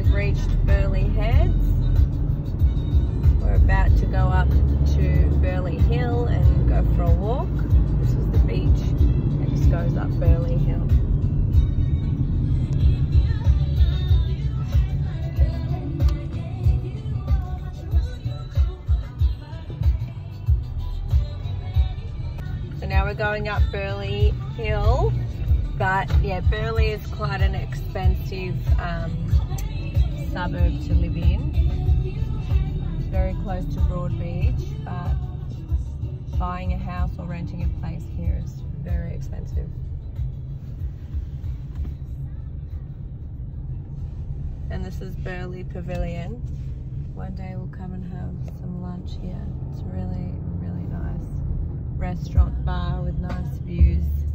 we've reached Burleigh Heads. We're about to go up to Burleigh Hill and go for a walk. This is the beach. It just goes up Burleigh Hill. So now we're going up Burleigh Hill, but yeah, Burleigh is quite an expensive suburb to live in. It's very close to Broad Beach, but buying a house or renting a place here is very expensive. And this is Burleigh Pavilion. One day we'll come and have some lunch here. It's really, really nice. Restaurant bar with nice views.